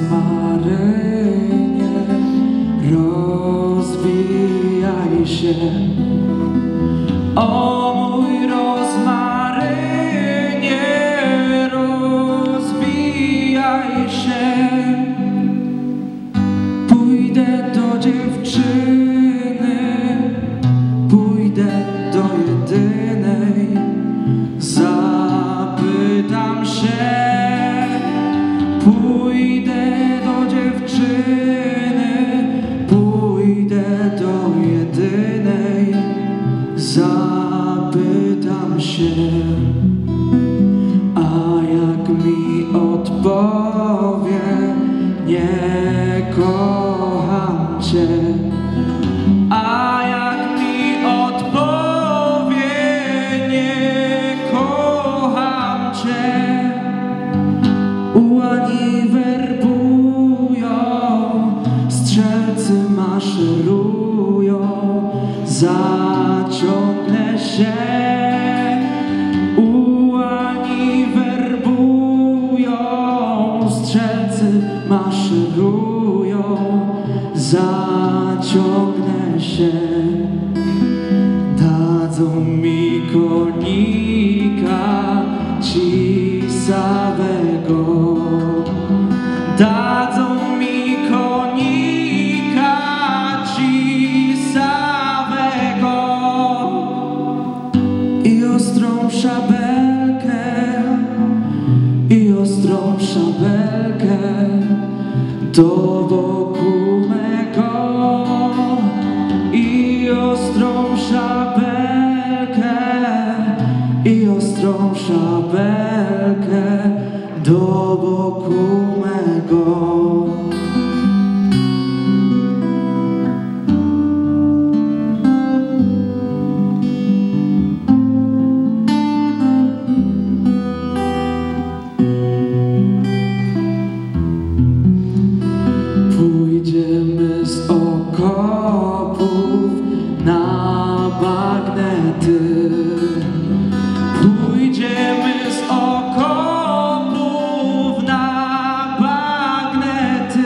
rozmarynie, rozwijaj się. O mój rozmarynie, rozwijaj się. Pójdę do dziewczyny, pójdę do jedynej, zapytam się. Pójdę do dziewczyny, pójdę do jedynej, zapytam się. A jak mi odpowie, nie kocham cię. A jak mi odpowie, nie kocham cię. Ułani werbują, strzelcy maszerują, zaciągnę się. Ułani werbują, strzelcy maszerują, zaciągnę się. Dadzą mi konika cisawego, dadzą mi konika cisawego i ostrą szabelkę, i ostrą szabelkę do boku mego, i ostrą szabelkę, i ostrą szabelkę do boku mego. Pójdziemy z okopów na bagnety. Pójdziemy z okopów na bagnety.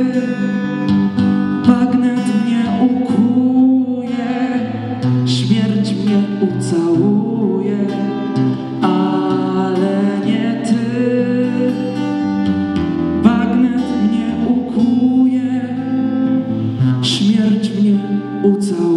Bagnet mnie ukłuje, śmierć mnie ucałuje, ale nie ty. Bagnet mnie ukłuje, śmierć mnie ucałuje.